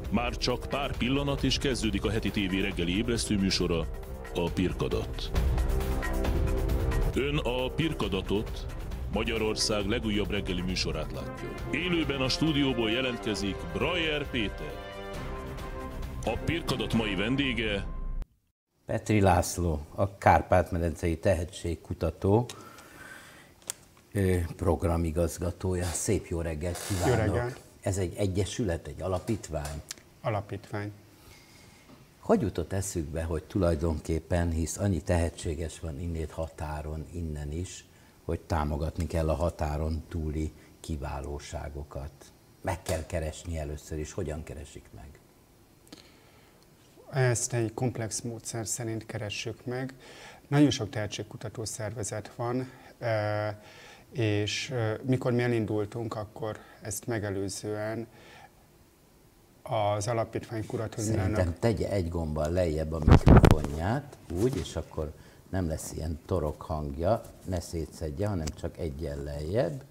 Már csak pár pillanat és kezdődik a heti tévé reggeli ébresztő műsora, a Pirkadat. Ön a Pirkadatot, Magyarország legújabb reggeli műsorát látja. Élőben a stúdióból jelentkezik Brajer Péter. A Pirkadat mai vendége Petri László, a Kárpát-medencei tehetségkutató programigazgatója. Szép jó reggelt kívánok! Jó reggelt! Ez egy egyesület, egy alapítvány? Alapítvány. Hogy jutott eszükbe, hogy tulajdonképpen, hisz annyi tehetséges van innét határon, innen is, hogy támogatni kell a határon túli kiválóságokat? Meg kell keresni először is. Hogyan keresik meg? Ezt egy komplex módszer szerint keressük meg. Nagyon sok tehetségkutató szervezet van, és mikor mi elindultunk, akkor ezt megelőzően az alapítvány kuratóriumának... Szerintem tegye egy gombbal lejjebb a mikrofonját, úgy, és akkor nem lesz ilyen torok hangja, ne szétszedje, hanem csak egyen lejjebb.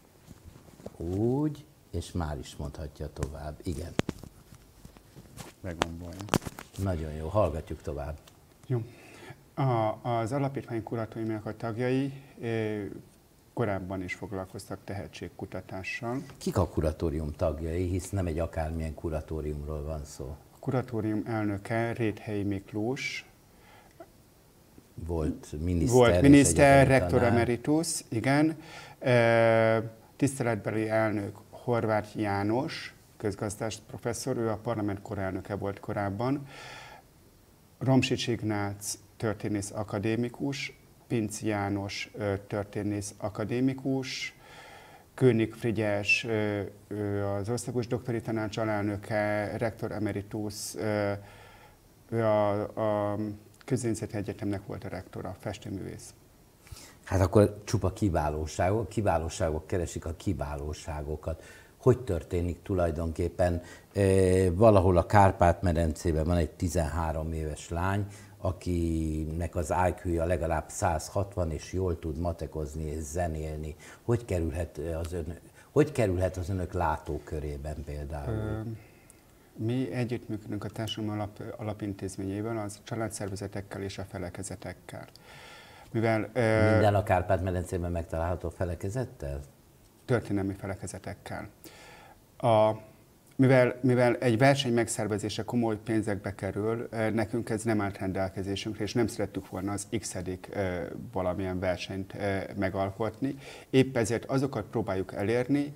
Úgy, és már is mondhatja tovább. Igen. Begombolja. Nagyon jó, hallgatjuk tovább. Jó. Az alapítvány kuratóriumának a tagjai korábban is foglalkoztak tehetségkutatással. Kik a kuratórium tagjai, hisz nem egy akármilyen kuratóriumról van szó? A kuratórium elnöke Réthelyi Miklós. Volt miniszter, rektor emeritus, igen. Tiszteletbeli elnök Horváth János, közgazdász professzor, ő a parlament korelnöke volt korábban. Romsics Ignác történész akadémikus, Pinci János történész akadémikus, König Frigyes, az Országos Doktori Tanács alelnöke, rektor emeritus, ő a Közérzeti Egyetemnek volt a rektora, festőművész. Hát akkor csupa kiválóságok keresik a kiválóságokat. Hogy történik tulajdonképpen? Valahol a Kárpát-medencében van egy 13 éves lány, akinek az IQ-ja legalább 160, és jól tud matekozni és zenélni. Hogy kerülhet az önök látókörében például? Mi együttműködünk a Társadalom Alapintézményével, az családszervezetekkel és a felekezetekkel. Minden a Kárpát-medencében megtalálható felekezettel? Történelmi felekezetekkel. Mivel egy verseny megszervezése komoly pénzekbe kerül, nekünk ez nem állt rendelkezésünkre, és nem szerettük volna az x-edik valamilyen versenyt megalkotni. Épp ezért azokat próbáljuk elérni,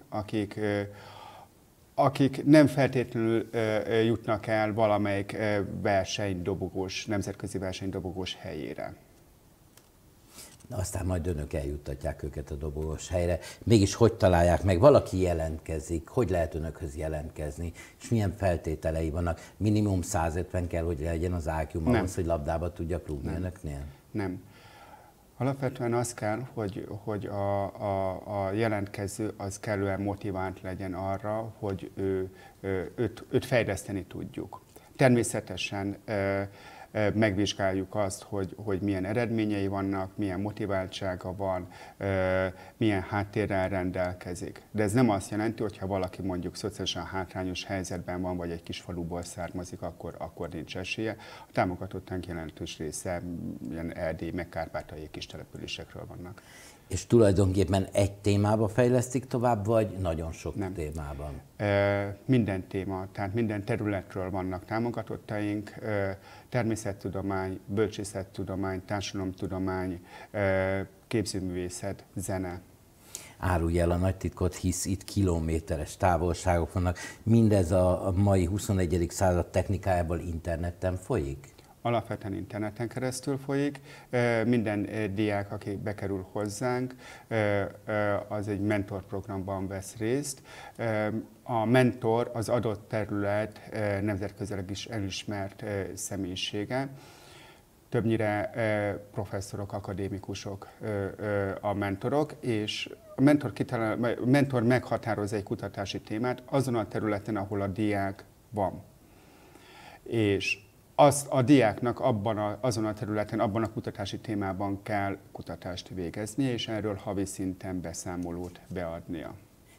akik nem feltétlenül jutnak el valamelyik nemzetközi versenydobogós helyére. Aztán majd önök eljuttatják őket a dobogós helyre. Mégis hogy találják meg? Valaki jelentkezik, hogy lehet önökhöz jelentkezni, és milyen feltételei vannak? Minimum 150 kell, hogy legyen az IQ-m ahhoz, hogy labdába tudjak rúgni önöknél? Nem. Alapvetően az kell, hogy a jelentkező az kellően motivált legyen arra, hogy őt fejleszteni tudjuk. Természetesen megvizsgáljuk azt, hogy milyen eredményei vannak, milyen motiváltsága van, milyen háttérrel rendelkezik. De ez nem azt jelenti, hogy ha valaki mondjuk szociálisan hátrányos helyzetben van, vagy egy kis faluból származik, akkor nincs esélye. A támogatottak jelentős része ilyen erdélyi, meg kárpátaljai kis településekről vannak. És tulajdonképpen egy témába fejlesztik tovább, vagy nagyon sok témában? Minden téma, tehát minden területről vannak támogatottaink, természettudomány, bölcsészettudomány, társadalomtudomány, képzőművészet, zene. Árulj el a nagy titkot, hisz itt kilométeres távolságok vannak. Mindez a mai 21. század technikájából interneten folyik? Alapvetően interneten keresztül folyik. Minden diák, aki bekerül hozzánk, az egy mentorprogramban vesz részt. A mentor az adott terület nemzetközileg is elismert személyisége. Többnyire professzorok, akadémikusok a mentorok, és a mentor meghatároz egy kutatási témát azon a területen, ahol a diák van. És a diáknak azon a területen, abban a kutatási témában kell kutatást végezni, és erről havi szinten beszámolót beadnia.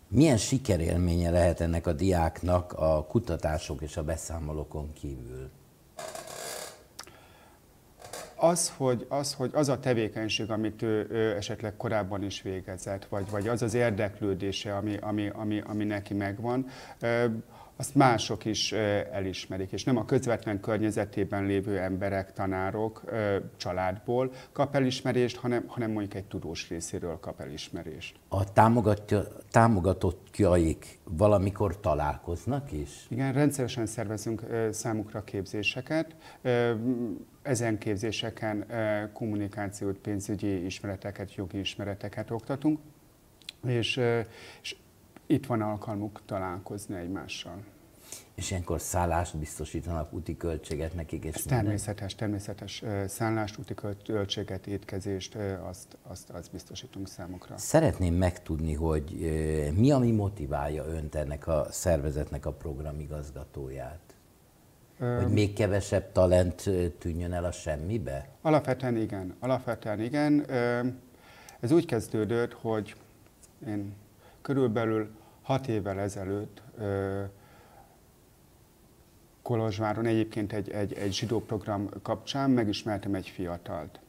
Milyen sikerélménye lehet ennek a diáknak a kutatások és a beszámolókon kívül? Az a tevékenység, amit ő esetleg korábban is végezett, vagy az az érdeklődése, ami neki megvan, azt mások is elismerik, és nem a közvetlen környezetében lévő emberek, tanárok, családból kap elismerést, hanem mondjuk egy tudós részéről kap elismerést. A támogatottjaik valamikor találkoznak is? Igen, rendszeresen szervezünk számukra képzéseket. Ezen képzéseken kommunikációt, pénzügyi ismereteket, jogi ismereteket oktatunk, és itt van alkalmuk találkozni egymással. És ilyenkor szállást biztosítanak, úti költséget nekik? És természetes szállást, úti költséget, étkezést, azt biztosítunk számukra. Szeretném megtudni, hogy mi, ami motiválja önt ennek a szervezetnek a programigazgatóját? Hogy még kevesebb talent tűnjön el a semmibe? Alapvetően igen. Ez úgy kezdődött, hogy én körülbelül 6 évvel ezelőtt Kolozsváron egyébként egy zsidó program kapcsán megismertem egy fiatalt.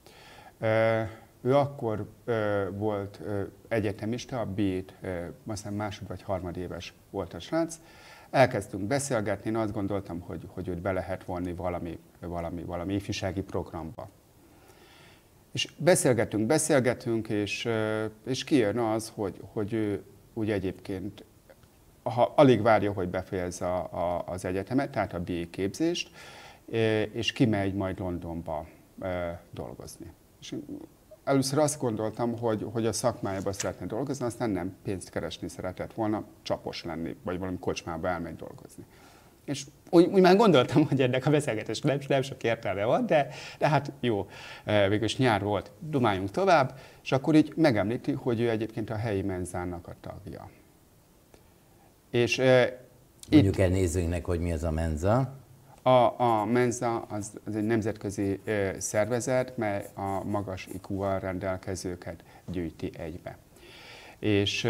Ő akkor volt egyetemista, a BIT, aztán másod vagy harmadéves volt a srác. Elkezdtünk beszélgetni, én azt gondoltam, hogy őt be lehet vonni valami ifjúsági programba. És beszélgetünk, és kijön az, hogy ő úgy egyébként alig várja, hogy befejezze az egyetemet, tehát a BA képzést, és kimegy majd Londonba dolgozni. És először azt gondoltam, hogy a szakmájában szeretne dolgozni, aztán nem, pénzt keresni szeretett volna, csapos lenni, vagy valami kocsmába elmegy dolgozni. És úgy már gondoltam, hogy ennek a beszélgetésnek nem sok értelme van, de hát jó, végülis nyár volt, dumáljunk tovább, és akkor így megemlíti, hogy ő egyébként a helyi menzának a tagja. És mondjuk el nézőinknek, hogy mi az a menza. A menza az egy nemzetközi szervezet, mely a magas IQ-val rendelkezőket gyűjti egybe. És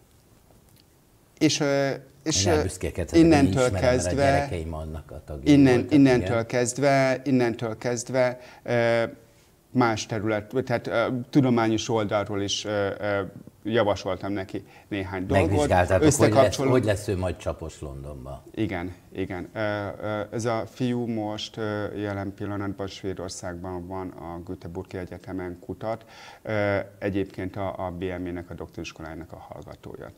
innentől kezdve, innentől kezdve más terület, tehát tudományos oldalról is javasoltam neki néhány dolgot. Megvizsgáltátok, hogy lesz ő majd csapos Londonba. Igen. Ez a fiú most jelen pillanatban Svédországban van, a Göteborgi Egyetemen kutat. Egyébként a BME-nek, a doktoriskolájának a hallgatója.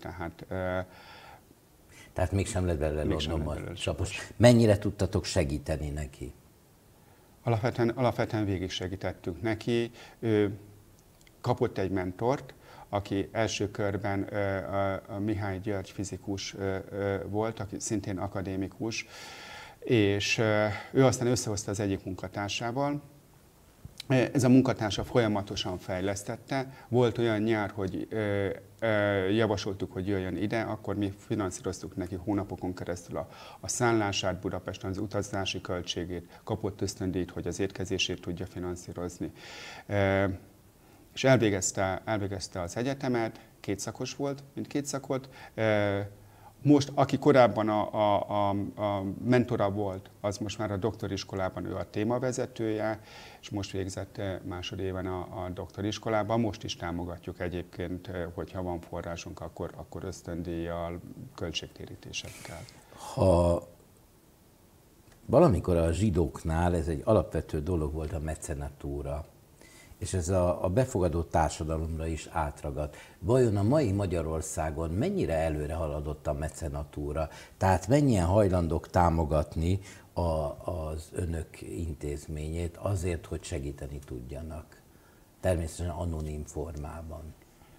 Tehát mégsem lett belőle Londonban csapos. Mennyire tudtatok segíteni neki? Alapvetően végig segítettünk neki. Ő kapott egy mentort, aki első körben a Mihály György fizikus volt, aki szintén akadémikus, és ő aztán összehozta az egyik munkatársával. Ez a munkatársa folyamatosan fejlesztette. Volt olyan nyár, hogy javasoltuk, hogy jöjjön ide, akkor mi finanszíroztuk neki hónapokon keresztül a szállását Budapesten, az utazási költségét, kapott ösztöndíjat, hogy az étkezését tudja finanszírozni. És elvégezte az egyetemet, kétszakos volt, mindkét szakot. Most, aki korábban a mentora volt, az most már a doktoriskolában ő a témavezetője, és most végzett másodéven a doktoriskolában. Most is támogatjuk egyébként, hogyha van forrásunk, akkor ösztöndíjjal, költségtérítésekkel. Ha valamikor a zsidóknál ez egy alapvető dolog volt, a mecenatúra, és ez a befogadó társadalomra is átragadt. Vajon a mai Magyarországon mennyire előre haladott a mecenatúra? Tehát mennyien hajlandók támogatni az önök intézményét azért, hogy segíteni tudjanak? Természetesen anonim formában.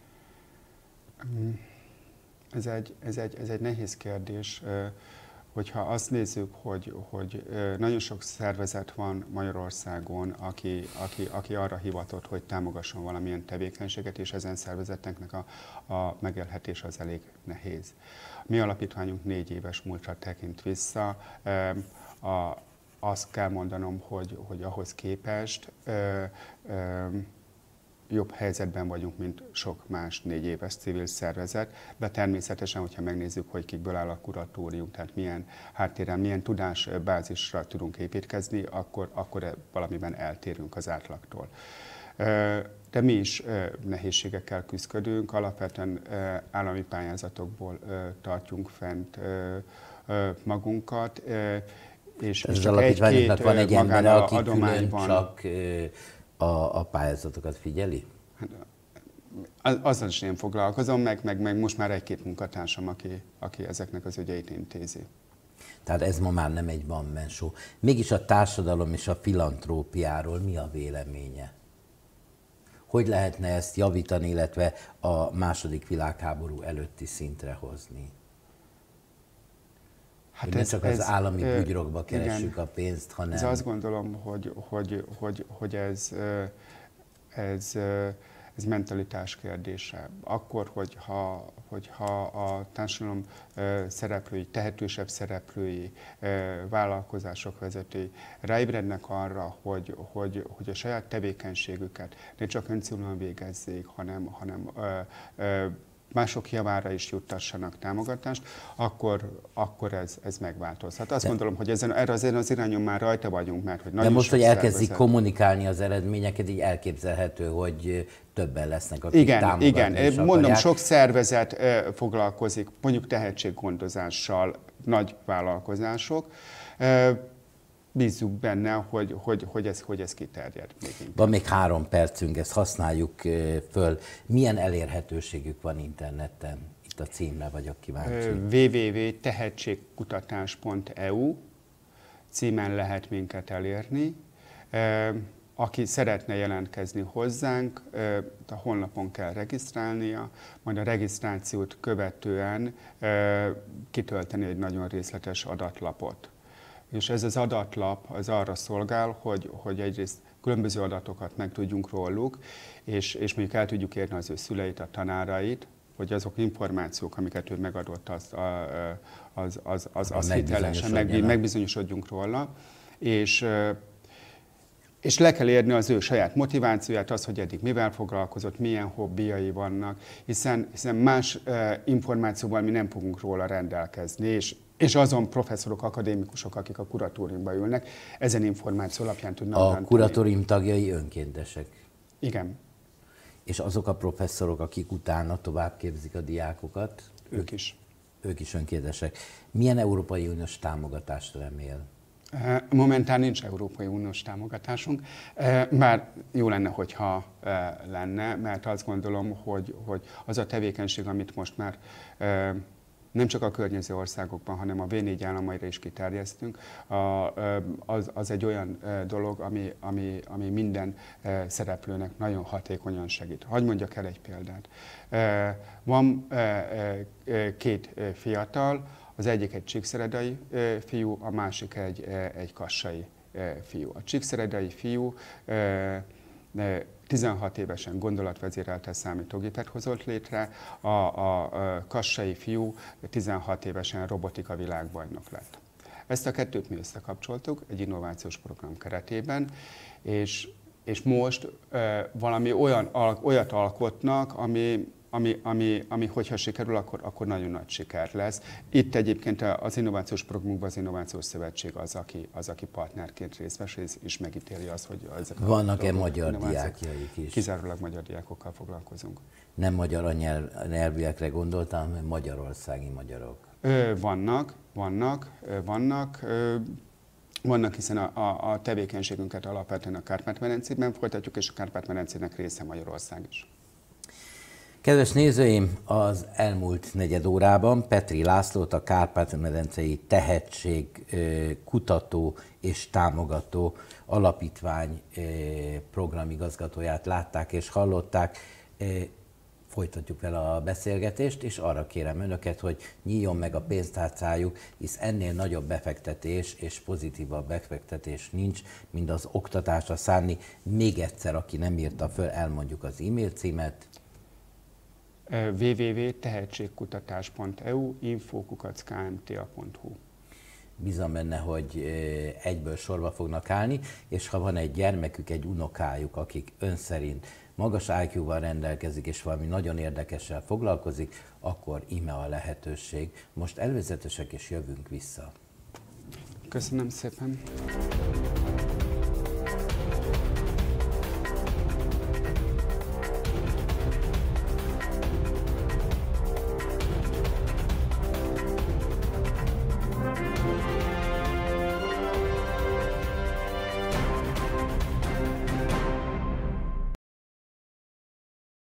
Ez egy nehéz kérdés. Hogyha azt nézzük, hogy nagyon sok szervezet van Magyarországon, aki arra hivatott, hogy támogasson valamilyen tevékenységet, és ezen szervezeteknek a megélhetés az elég nehéz. Mi alapítványunk 4 éves múltra tekint vissza. Azt kell mondanom, hogy ahhoz képest jobb helyzetben vagyunk, mint sok más 4 éves civil szervezet, de természetesen, hogyha megnézzük, hogy kikből áll a kuratórium, tehát milyen háttéren, milyen tudásbázisra tudunk építkezni, akkor valamiben eltérünk az átlagtól. De mi is nehézségekkel küzdködünk, alapvetően állami pályázatokból tartjuk fent magunkat, és az csak alapítványoknak van egy ember, aki külön van. csak a pályázatokat figyeli? Azzal is én foglalkozom, meg most már 1-2 munkatársam, aki ezeknek az ügyeit intézi. Tehát ez ma már nem egy one-man show. Mégis a társadalom és a filantrópiáról mi a véleménye? Hogy lehetne ezt javítani, illetve a II. Világháború előtti szintre hozni? Hát nem csak az állami bugyrokba keressük a pénzt, hanem... Ez azt gondolom, hogy ez mentalitás kérdése. Akkor, hogyha a társadalom szereplői, tehetősebb szereplői, vállalkozások vezetői ráébrednek arra, hogy a saját tevékenységüket ne csak öncélúan végezzék, hanem mások javára is juttassanak támogatást, akkor ez megváltozhat. Azt gondolom, hogy erre az irányon már rajta vagyunk, mert hogy nagyon de most, hogy elkezdik szervezet... kommunikálni az eredményeket, így elképzelhető, hogy többen lesznek, akik támogatni Igen, mondom, sok szervezet foglalkozik, mondjuk tehetséggondozással, nagy vállalkozások. Bízzuk benne, hogy ez kiterjed. Van még 3 percünk, ezt használjuk föl. Milyen elérhetőségük van interneten? Itt a címre vagyok kíváncsi. www.tehetségkutatás.eu címen lehet minket elérni. Aki szeretne jelentkezni hozzánk, a honlapon kell regisztrálnia, majd a regisztrációt követően kitölteni egy nagyon részletes adatlapot. És ez az adatlap az arra szolgál, hogy egyrészt különböző adatokat megtudjunk róluk, és mondjuk el tudjuk érni az ő szüleit, a tanárait, hogy azok információk, amiket ő megadott, az hitelesen megbizonyosodjunk róla. És le kell érni az ő saját motivációját, az, hogy eddig mivel foglalkozott, milyen hobbiai vannak, hiszen más információval mi nem fogunk róla rendelkezni, és azon professzorok, akadémikusok, akik a kuratóriumban ülnek, ezen információ alapján tudnak dönteni. A kuratórium tagjai önkéntesek? Igen. És azok a professzorok, akik utána tovább képzik a diákokat? Ők is. Ők is önkéntesek. Milyen Európai Uniós támogatást remél? Momentán nincs Európai Uniós támogatásunk, bár jó lenne, hogyha lenne, mert azt gondolom, hogy az a tevékenység, amit most már nem csak a környező országokban, hanem a V4 államaira is kiterjesztünk, az egy olyan dolog, ami minden szereplőnek nagyon hatékonyan segít. Hadd mondjak el egy példát. Van 2 fiatal, az egyik egy csíkszeredai fiú, a másik egy kassai fiú. A csíkszeredai fiú 16 évesen gondolatvezérelte számítógépet hozott létre, a kassai fiú 16 évesen robotika világbajnok lett. Ezt a 2-t mi összekapcsoltuk egy innovációs program keretében, és most valami olyat alkotnak, ami hogyha sikerül, akkor nagyon nagy siker lesz. Itt egyébként az innovációs programunkban az Innovációs Szövetség az, aki partnerként részt vesz, és megítéli azt, hogy ezek a... Vannak-e magyar diákjaik is? Kizárólag magyar diákokkal foglalkozunk. Nem magyar anyanyelvűekre gondoltam, hanem magyarországi magyarok. Vannak, hiszen a tevékenységünket alapvetően a Kárpát-medencében folytatjuk, és a Kárpát-medencének része Magyarország is. Kedves nézőim, az elmúlt negyed órában Petry Lászlót, a Kárpát-medencei Tehetség Kutató és Támogató Alapítvány programigazgatóját látták és hallották. Folytatjuk vele a beszélgetést, és arra kérem önöket, hogy nyíljon meg a pénztárcájuk, hisz ennél nagyobb befektetés és pozitívabb befektetés nincs, mint az oktatásra szánni. Még egyszer, aki nem írta föl, elmondjuk az e-mail címet. www.tehetségkutatás.eu info@kmta.hu bízom benne, hogy egyből sorba fognak állni, és ha van egy gyermekük, egy unokájuk, akik ön szerint magas IQ-val rendelkezik, és valami nagyon érdekessel foglalkozik, akkor íme a lehetőség. Most előzetesek, és jövünk vissza. Köszönöm szépen.